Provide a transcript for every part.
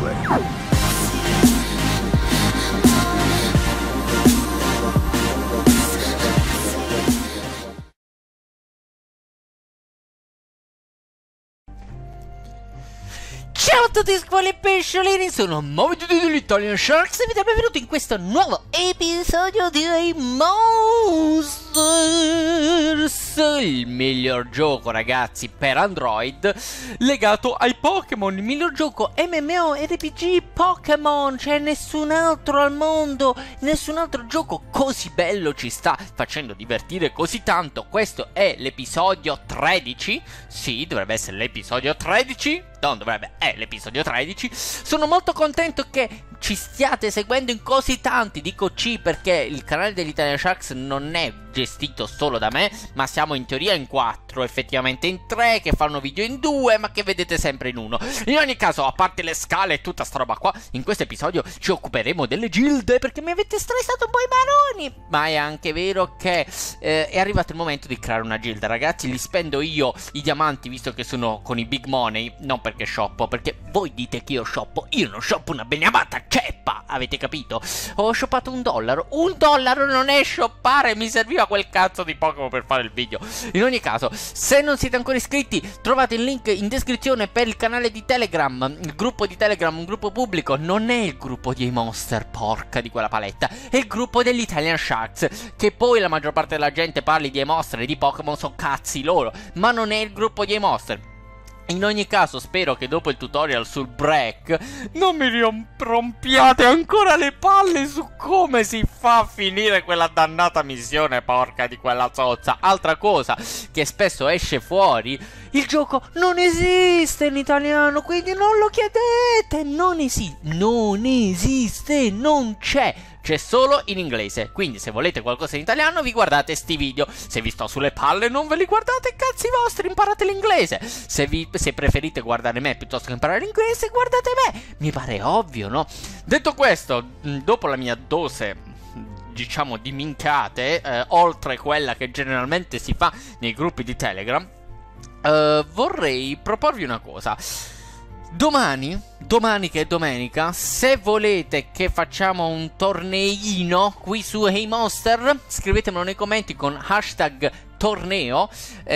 gameplay. Ciao a tutti squali e pesciolini, sono Moby dell'Italian Sharks e vi do il benvenuto in questo nuovo episodio di Monsters, il miglior gioco ragazzi per Android legato ai Pokémon, il miglior gioco MMORPG Pokémon. C'è nessun altro al mondo, nessun altro gioco così bello ci sta facendo divertire così tanto. Questo è l'episodio 13, sì dovrebbe essere l'episodio 13. Non dovrebbe, è l'episodio 13. Sono molto contento che ci stiate seguendo in così tanti. Dico C perché il canale dell'Italian Sharks non è gestito solo da me, ma siamo in teoria in 4, effettivamente in 3 che fanno video in 2, ma che vedete sempre in 1. In ogni caso, a parte le scale e tutta sta roba qua, in questo episodio ci occuperemo delle gilde perché mi avete stressato un po' i maroni. Ma è anche vero che è arrivato il momento di creare una gilda, ragazzi. Li spendo io i diamanti visto che sono con i big money, non perché shoppo, perché voi dite che io shoppo, io non shoppo una beniamata ceppa, avete capito? Ho shoppato $1, $1 non è shoppare, mi serviva quel cazzo di Pokémon per fare il video. In ogni caso, se non siete ancora iscritti, trovate il link in descrizione per il canale di Telegram, il gruppo di Telegram, un gruppo pubblico, non è il gruppo dei Monster, porca di quella paletta, è il gruppo dell'Italian Sharks, che poi la maggior parte della gente parli di Monster e di Pokémon, sono cazzi loro, ma non è il gruppo dei Monster. In ogni caso spero che dopo il tutorial sul break non mi rompiate ancora le palle su come si fa a finire quella dannata missione, porca di quella zozza. Altra cosa che spesso esce fuori, il gioco non esiste in italiano, quindi non lo chiedete, non esiste, non c'è. C'è solo in inglese, quindi se volete qualcosa in italiano vi guardate sti video. Se vi sto sulle palle non ve li guardate, cazzi vostri, imparate l'inglese. Se preferite guardare me piuttosto che imparare l'inglese, guardate me. Mi pare ovvio, no? Detto questo, dopo la mia dose, diciamo, di minchiate, oltre quella che generalmente si fa nei gruppi di Telegram, vorrei proporvi una cosa. Domani che è domenica, se volete che facciamo un torneino qui su Hey Monster, scrivetemelo nei commenti con hashtag torneo.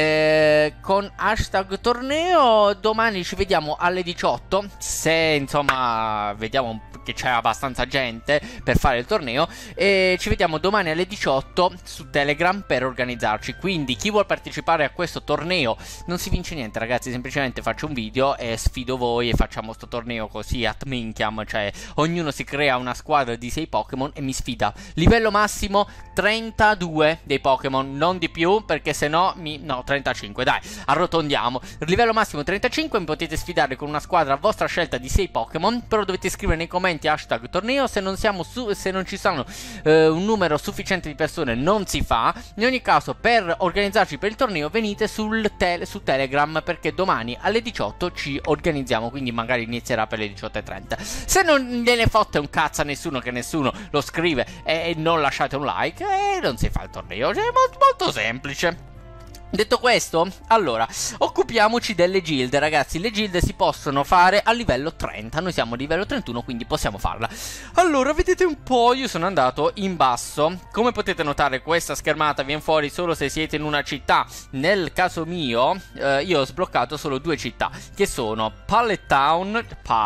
Con hashtag torneo domani ci vediamo alle 18. Se insomma vediamo che c'è abbastanza gente per fare il torneo, ci vediamo domani alle 18 su Telegram per organizzarci. Quindi chi vuol partecipare a questo torneo, non si vince niente ragazzi, semplicemente faccio un video e sfido voi e facciamo sto torneo così at minchiam, cioè ognuno si crea una squadra di 6 Pokémon e mi sfida. Livello massimo 32 dei Pokémon, non di più perché se no no, 35, dai, arrotondiamo. Livello massimo 35, mi potete sfidare con una squadra a vostra scelta di 6 Pokémon, però dovete scrivere nei commenti hashtag torneo. Se non ci sono un numero sufficiente di persone non si fa. In ogni caso, per organizzarci per il torneo venite su Telegram, perché domani alle 18 ci organizziamo, quindi magari inizierà per le 18:30. Se non gliene fotte un cazzo a nessuno, che nessuno lo scrive e non lasciate un like, e non si fa il torneo, cioè molto semplice. Detto questo, allora, occupiamoci delle gilde, ragazzi. Le gilde si possono fare a livello 30, noi siamo a livello 31, quindi possiamo farla. Allora, vedete un po', io sono andato in basso. Come potete notare, questa schermata viene fuori solo se siete in una città. Nel caso mio, io ho sbloccato solo 2 città, che sono Pallet Town,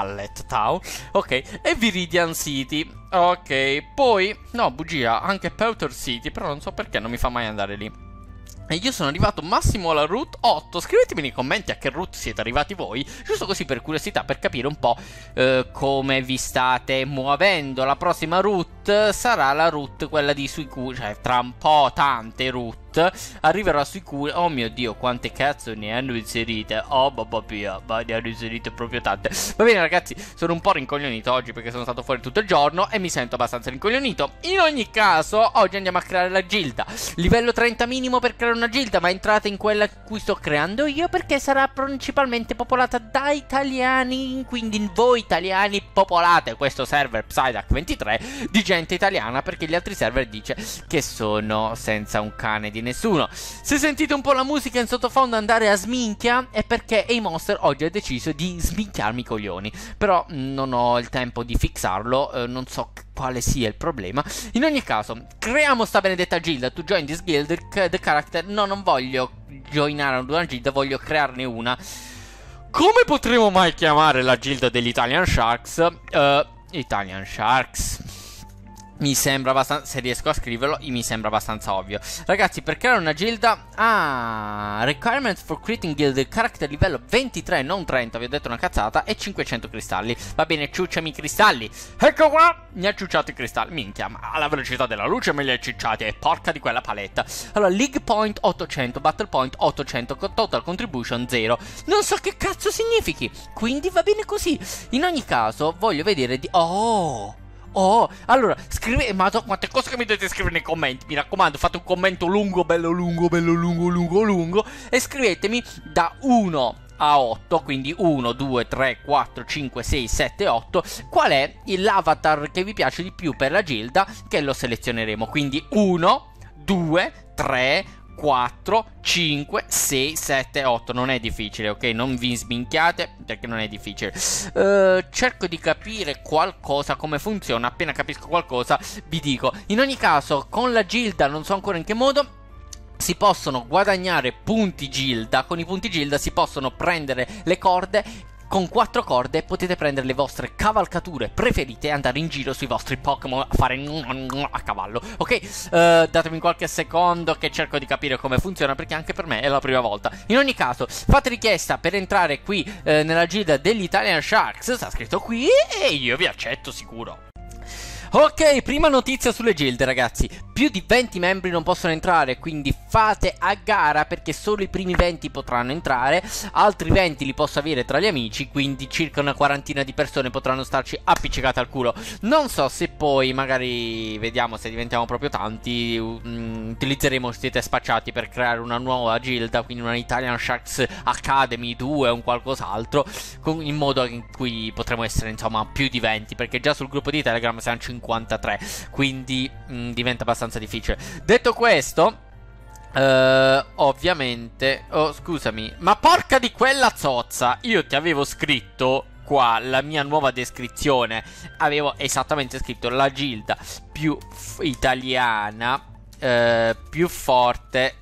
ok, e Viridian City. Ok, poi, no, bugia, anche Pewter City, però non so perché non mi fa mai andare lì. E io sono arrivato massimo alla route 8. Scrivetemi nei commenti a che route siete arrivati voi, giusto così per curiosità, per capire un po' come vi state muovendo. La prossima route sarà la route quella di Suicune, cioè tra un po' tante route arriverò a Suicune. Oh mio Dio, quante cazzo ne hanno inserite. Oh babba mia, ma ne hanno inserite proprio tante. Va bene ragazzi, sono un po' rincoglionito oggi perché sono stato fuori tutto il giorno e mi sento abbastanza rincoglionito. In ogni caso, oggi andiamo a creare la gilda. Livello 30 minimo per creare una gilda, ma entrate in quella cui sto creando io, perché sarà principalmente popolata da italiani. Quindi voi italiani popolate questo server Psyduck 23 di gente italiana, perché gli altri server dice che sono senza un cane di nessuno. Se sentite un po' la musica in sottofondo andare a sminchia è perché A-Monster oggi ha deciso di sminchiarmi i coglioni, però non ho il tempo di fixarlo, non so quale sia il problema. In ogni caso, creiamo sta benedetta gilda. To join this guild, the character. No, non voglio joinare una gilda, voglio crearne una. Come potremo mai chiamare la gilda degli Italian Sharks? Italian Sharks. Mi sembra abbastanza, se riesco a scriverlo, mi sembra abbastanza ovvio. Ragazzi, per creare una gilda, requirements for creating guild, character livello 23, non 30, vi ho detto una cazzata, e 500 cristalli. Va bene, ciucciami i cristalli. Ecco qua, mi ha ciucciato i cristalli. Minchia, ma alla velocità della luce me li ha ciucciati, e porca di quella paletta. Allora, League Point 800, Battle Point 800, Total Contribution 0. Non so che cazzo significhi, quindi va bene così. In ogni caso, voglio vedere di... allora, scrivete, ma quante cose che mi dovete scrivere nei commenti. Mi raccomando, fate un commento lungo, bello lungo, e scrivetemi da 1 a 8, quindi 1, 2, 3, 4, 5, 6, 7, 8, qual è l'avatar che vi piace di più per la gilda, che lo selezioneremo. Quindi 1, 2, 3, 4, 5, 6, 7, 8. Non è difficile, ok? Non vi sminchiate perché non è difficile. Cerco di capire qualcosa, come funziona. Appena capisco qualcosa vi dico. In ogni caso, con la gilda non so ancora in che modo si possono guadagnare punti gilda. Con i punti gilda si possono prendere le corde. Con 4 corde potete prendere le vostre cavalcature preferite e andare in giro sui vostri Pokémon a fare a cavallo, ok? Datemi qualche secondo che cerco di capire come funziona, perché anche per me è la prima volta. In ogni caso, fate richiesta per entrare qui nella gilda degli Italian Sharks, sta scritto qui, e io vi accetto sicuro. Ok, prima notizia sulle gilde, ragazzi. Più di 20 membri non possono entrare, quindi fate a gara, perché solo i primi 20 potranno entrare. Altri 20 li posso avere tra gli amici, quindi circa una quarantina di persone potranno starci appiccicate al culo. Non so se poi, magari, vediamo se diventiamo proprio tanti, utilizzeremo Siete Spacciati per creare una nuova gilda, quindi una Italian Sharks Academy 2 o un qualcos'altro, in modo in cui potremo essere, insomma, più di 20, perché già sul gruppo di Telegram siamo 53, quindi diventa abbastanza difficile. Detto questo, ovviamente... Oh, scusami, ma porca di quella zozza, io ti avevo scritto qua la mia nuova descrizione, avevo esattamente scritto la gilda più italiana, più forte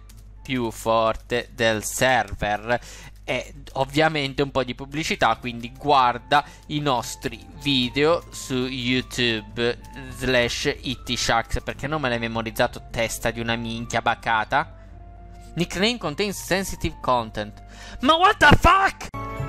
del server. E ovviamente un po' di pubblicità, quindi guarda i nostri video su YouTube /ITSharks, perché non me l'hai memorizzato, testa di una minchia bacata. Nickname contains sensitive content. Ma what the fuck?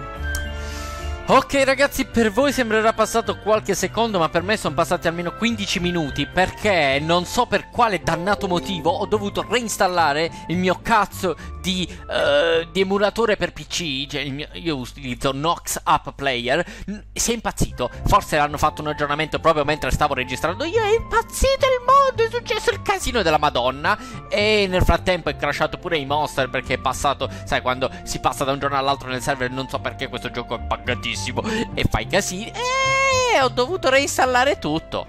Ok ragazzi, per voi sembrerà passato qualche secondo, ma per me sono passati almeno 15 minuti, perché non so per quale dannato motivo ho dovuto reinstallare il mio cazzo di emulatore per PC, cioè io utilizzo Nox App Player. Si è impazzito, forse hanno fatto un aggiornamento proprio mentre stavo registrando io, è impazzito il mondo, è successo il casino della Madonna, e nel frattempo è crashato pure A-Monster, perché è passato, sai, quando si passa da un giorno all'altro nel server, non so perché questo gioco è buggatissimo e fai casini, e ho dovuto reinstallare tutto.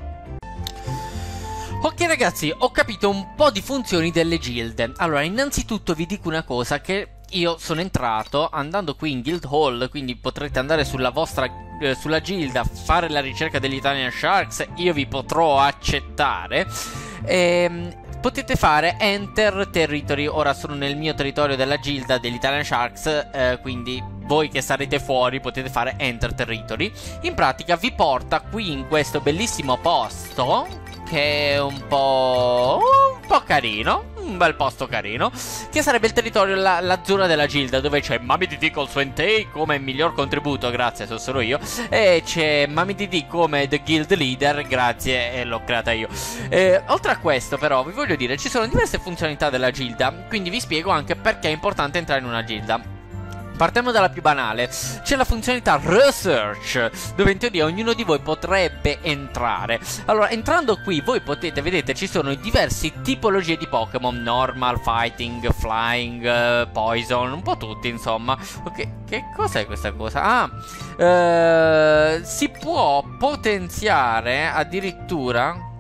Ok ragazzi, ho capito un po' di funzioni delle gilde. Allora, innanzitutto vi dico una cosa, che io sono entrato andando qui in Guild Hall, quindi potrete andare sulla vostra sulla gilda, fare la ricerca degli Italian Sharks, io vi potrò accettare. Potete fare Enter Territory. Ora sono nel mio territorio della gilda degli Italian Sharks, quindi voi che sarete fuori potete fare Enter Territory. In pratica vi porta qui in questo bellissimo posto, che è un po' carino, un bel posto carino, che sarebbe il territorio, la zona della gilda, dove c'è Mami DD col suo Entei come miglior contributo, grazie, sono solo io, e c'è Mami DD come The Guild Leader, grazie, e l'ho creata io. Oltre a questo però vi voglio dire, ci sono diverse funzionalità della gilda, quindi vi spiego anche perché è importante entrare in una gilda. Partiamo dalla più banale. C'è la funzionalità Research, dove in teoria ognuno di voi potrebbe entrare. Allora, entrando qui voi potete, vedete, ci sono diverse tipologie di Pokémon: Normal, Fighting, Flying, Poison, un po' tutti insomma. Ok, che cos'è questa cosa? Si può potenziare addirittura...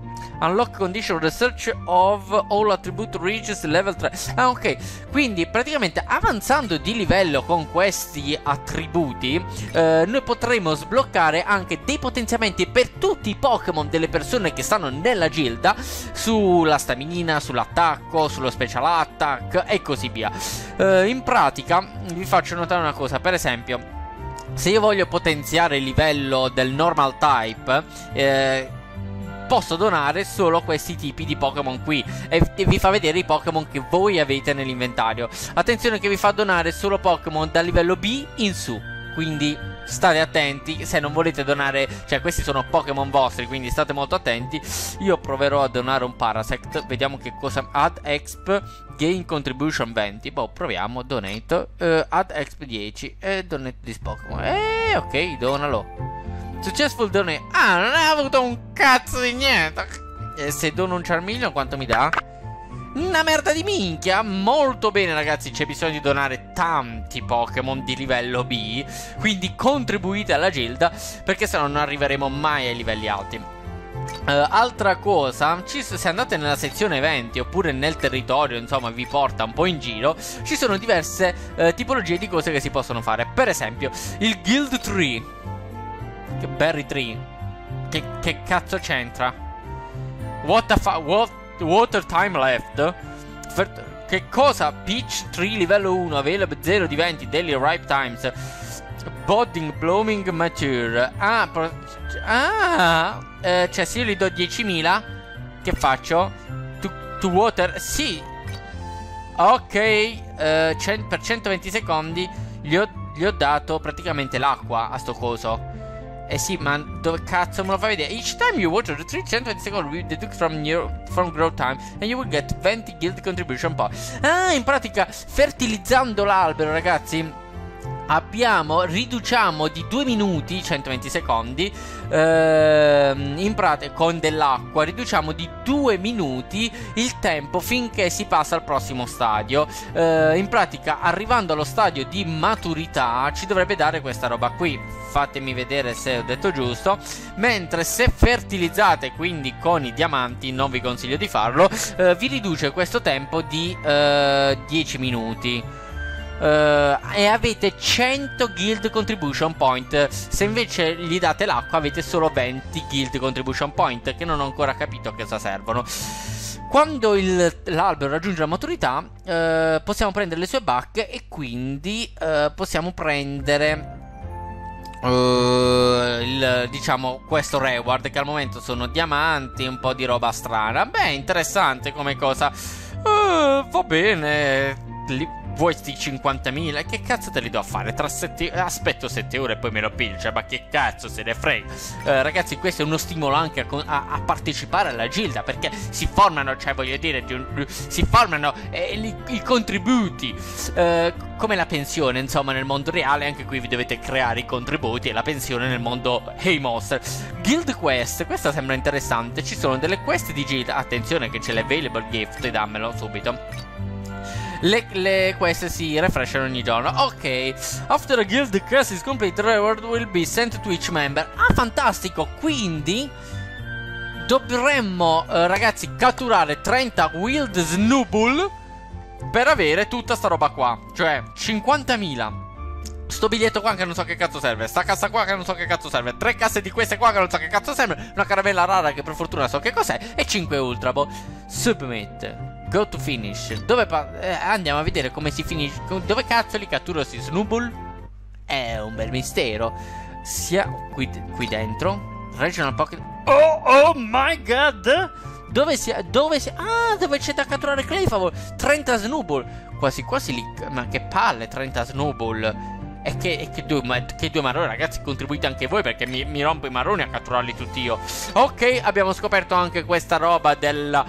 Unlock condition research of all attribute reaches level 3. Ah, ok. Quindi praticamente avanzando di livello con questi attributi, noi potremo sbloccare anche dei potenziamenti per tutti i Pokémon delle persone che stanno nella gilda, sulla staminina, sull'attacco, sullo special attack e così via. In pratica vi faccio notare una cosa, per esempio, se io voglio potenziare il livello del normal type, posso donare solo questi tipi di Pokémon qui e vi fa vedere i Pokémon che voi avete nell'inventario. Attenzione che vi fa donare solo Pokémon dal livello B in su, quindi state attenti se non volete donare, cioè questi sono Pokémon vostri, quindi state molto attenti. Io proverò a donare un Parasect, vediamo che cosa. Add exp, gain contribution 20. Boh, proviamo, donate, add exp 10 e donate this Pokémon. Ok, donalo. Successful donate. Ah, non ha avuto un cazzo di niente. Se dono un Charmeleon quanto mi dà? Una merda di minchia. Molto bene ragazzi, c'è bisogno di donare tanti Pokémon di livello B, quindi contribuite alla gilda, perché se no non arriveremo mai ai livelli alti. Altra cosa, se andate nella sezione eventi oppure nel territorio, insomma vi porta un po' in giro, ci sono diverse tipologie di cose che si possono fare. Per esempio il Guild Tree, che Berry Tree, che cazzo c'entra? What the fuck? Water time left. Che cosa? Peach Tree livello 1, available 0 di 20, daily ripe times, budding, blooming, mature. Cioè se io gli do 10.000, che faccio? To water? Sì. Ok, per 120 secondi gli ho dato praticamente l'acqua a sto coso. Eh sì, ma dove cazzo me lo fai vedere? Each time you water the tree, 120 secondi will deduct from growth time and you will get 20 guild contribution point. Ah, in pratica fertilizzando l'albero, ragazzi, riduciamo di 2 minuti, 120 secondi, in pratica con dell'acqua riduciamo di 2 minuti il tempo finché si passa al prossimo stadio. In pratica arrivando allo stadio di maturità ci dovrebbe dare questa roba qui. Fatemi vedere se ho detto giusto. Mentre se fertilizzate quindi con i diamanti, non vi consiglio di farlo, vi riduce questo tempo di 10 minuti. E avete 100 guild contribution point. Se invece gli date l'acqua avete solo 20 guild contribution point, che non ho ancora capito a cosa servono. Quando l'albero raggiunge la maturità, possiamo prendere le sue bacche e quindi possiamo prendere diciamo questo reward, che al momento sono diamanti, un po' di roba strana. Beh, interessante come cosa. Va bene. Vuoi sti 50.000? Che cazzo te li do a fare? Aspetto 7 ore e poi me lo piglio. Cioè, ma che cazzo se ne frega? Ragazzi, questo è uno stimolo anche a partecipare alla gilda, perché si formano, cioè voglio dire, si formano i contributi, come la pensione, insomma, nel mondo reale. Anche qui vi dovete creare i contributi e la pensione nel mondo Hey Monster. Guild Quest, questa sembra interessante. Ci sono delle quest di gilda. Attenzione che c'è l'available gift, dammelo subito. Le quest si refreshano ogni giorno. Ok. After a guild quest is complete, the reward will be sent to each member. Ah, fantastico. Quindi dovremmo, ragazzi, catturare 30 Wild Snubbull per avere tutta sta roba qua. Cioè 50.000. Sto biglietto qua che non so che cazzo serve. Sta cassa qua che non so che cazzo serve. 3 casse di queste qua che non so che cazzo serve. Una caravella rara che per fortuna so che cos'è. E 5 Ultra Ball. Submit. Go to finish. Dove andiamo a vedere come si finisce. Dove cazzo li catturo si Snubbull? È un bel mistero. Sia qui dentro. Regional Pocket. Oh my god. Dove c'è da catturare Clefable. 30 Snubbull. Quasi quasi li. Ma che palle 30 Snubbull. E che due marroni, ragazzi, contribuite anche voi, perché mi rompo i marroni a catturarli tutti io. Ok, abbiamo scoperto anche questa roba delle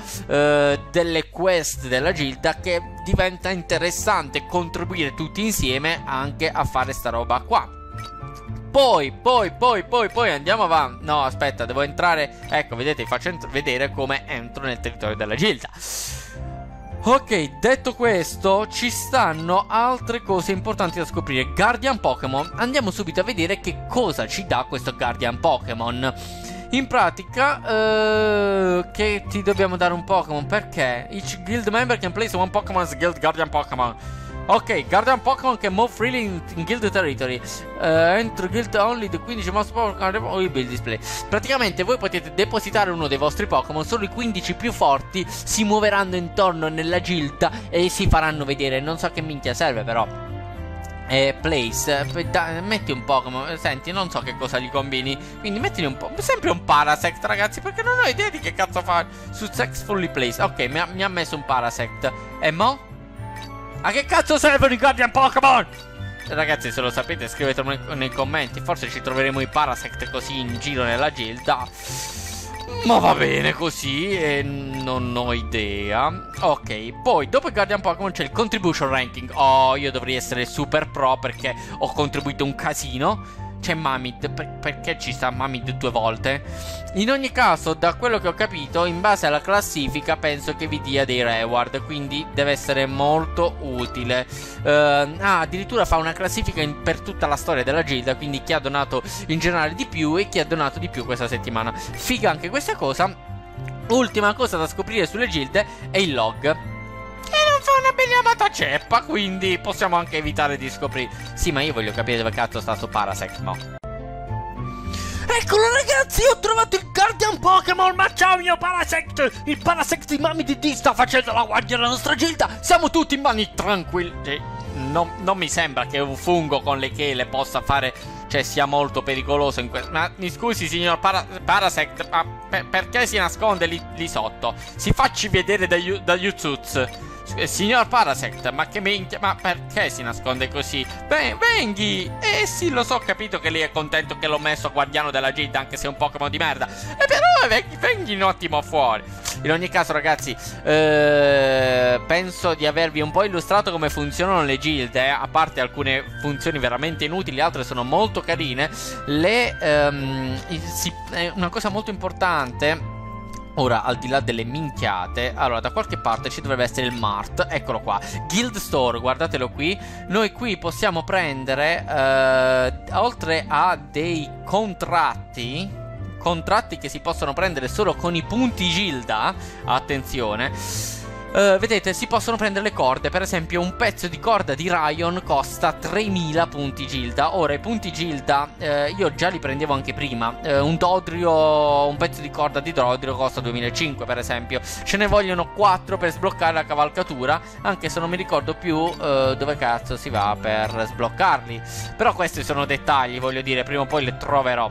quest della gilda, che diventa interessante contribuire tutti insieme anche a fare sta roba qua. Poi andiamo avanti. No, aspetta, devo entrare. Ecco, vedete, vi faccio vedere come entro nel territorio della gilda. Ok, detto questo, ci stanno altre cose importanti da scoprire. Guardian Pokémon. Andiamo subito a vedere che cosa ci dà questo Guardian Pokémon. In pratica, che ti dobbiamo dare un Pokémon. Perché? Each guild member can place one Pokémon as guild guardian Pokémon. Ok, guardian Pokémon can move freely in guild territory. Entro guild only the 15 most Pokémon will be display. Praticamente voi potete depositare uno dei vostri Pokémon. Solo i 15 più forti si muoveranno intorno nella gilda e si faranno vedere. Non so che minchia serve però. Place, metti un Pokémon. Senti, non so che cosa gli combini. Quindi mettili un po'. Sempre un Parasect, ragazzi. Perché non ho idea di che cazzo fa. Successfully placed. Ok, mi ha messo un Parasect. E mo? A che cazzo servono i Guardian Pokémon? Ragazzi, se lo sapete scrivetelo nei commenti. Forse ci troveremo i Parasect così in giro nella gilda. Ma va bene così, e non ho idea. Ok, poi dopo il Guardian Pokémon c'è il Contribution Ranking. Oh, io dovrei essere super pro perché ho contribuito un casino. C'è Mamid, perché ci sta Mamid 2 volte? In ogni caso, da quello che ho capito, in base alla classifica penso che vi dia dei reward, quindi deve essere molto utile. Addirittura fa una classifica per tutta la storia della gilda, quindi chi ha donato in generale di più e chi ha donato di più questa settimana. Figa anche questa cosa. Ultima cosa da scoprire sulle gilde è il log. Fa una bella ceppa, quindi possiamo anche evitare di scoprire. Sì, ma io voglio capire dove cazzo sta sto Parasect, no? Eccolo ragazzi, ho trovato il Guardian Pokémon. Ma ciao mio Parasect. Il Parasect di Mami DD sta facendo la guardia della nostra gilda. Siamo tutti in mani tranquilli. Non mi sembra che un fungo con le chele possa fare, cioè sia molto pericoloso in questo. Ma mi scusi signor Parasect, ma perché si nasconde lì sotto? Si facci vedere da Yutsuz. Signor Parasect, ma che minchia, ma perché si nasconde così? Beh, venghi! Sì, lo so, ho capito che lei è contento che l'ho messo guardiano della gilda, anche se è un Pokémon di merda. Però venghi un attimo fuori. In ogni caso, ragazzi, penso di avervi un po' illustrato come funzionano le gilde, a parte alcune funzioni veramente inutili, altre sono molto carine. Una cosa molto importante. Ora, al di là delle minchiate, allora da qualche parte ci dovrebbe essere il Mart. Eccolo qua, Guild Store, guardatelo qui. Noi qui possiamo prendere, oltre a dei contratti che si possono prendere solo con i punti gilda. Attenzione. Vedete, si possono prendere le corde. Per esempio un pezzo di corda di Raion costa 3000 punti gilda. Ora i punti gilda io già li prendevo anche prima. Un Dodrio, un pezzo di corda di Dodrio costa 2005 per esempio. Ce ne vogliono 4 per sbloccare la cavalcatura, anche se non mi ricordo più dove cazzo si va per sbloccarli. Però questi sono dettagli, voglio dire, prima o poi li troverò.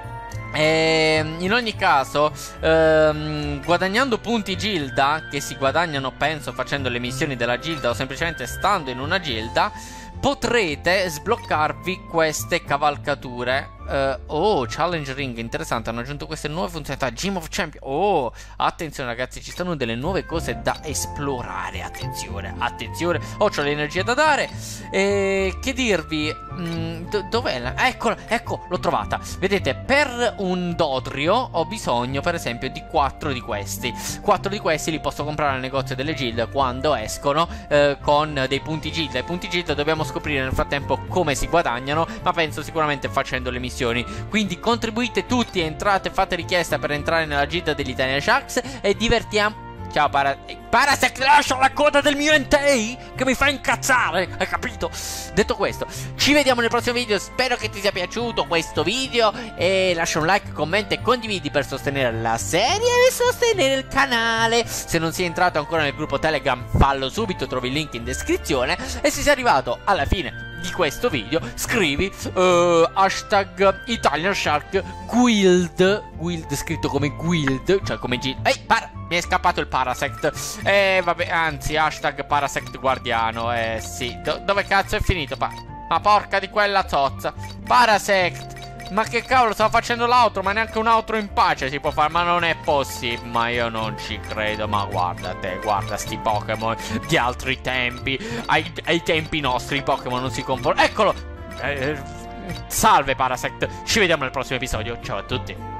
In ogni caso, guadagnando punti gilda, che si guadagnano penso facendo le missioni della gilda o semplicemente stando in una gilda, potrete sbloccarvi queste cavalcature. Challenge Ring, interessante, hanno aggiunto queste nuove funzionalità. Gym of Champion. Attenzione ragazzi, ci stanno delle nuove cose da esplorare. Attenzione. C'ho l'energia da dare. Che dirvi? Dov'è? Ecco, l'ho trovata. Vedete, per un Dodrio ho bisogno per esempio di 4 di questi. 4 di questi li posso comprare al negozio delle gilde quando escono, con dei punti gilda. I punti gilda dobbiamo scoprire nel frattempo come si guadagnano, ma penso sicuramente facendo le missioni. Quindi contribuite tutti, entrate, fate richiesta per entrare nella gilda degli Italian Sharks e divertiamo. Ciao Parasect, lascia la coda del mio Entei che mi fa incazzare, hai capito? Detto questo, ci vediamo nel prossimo video. Spero che ti sia piaciuto questo video e lascia un like, commenta e condividi per sostenere la serie e sostenere il canale. Se non sei entrato ancora nel gruppo Telegram, fallo subito, trovi il link in descrizione. E se sei arrivato alla fine di questo video, scrivi hashtag Italian Shark Guild scritto come guild, cioè come mi è scappato il Parasect. Vabbè, anzi, hashtag Parasect Guardiano. Sì, dove cazzo è finito? Ma porca di quella zozza. Parasect, ma che cavolo, stavo facendo l'outro, ma neanche un outro in pace si può fare. Ma non è possibile, ma io non ci credo. Ma guarda te, guarda sti Pokémon di altri tempi. Ai tempi nostri i Pokémon non si comportano. Eccolo. Salve Parasect, ci vediamo nel prossimo episodio. Ciao a tutti.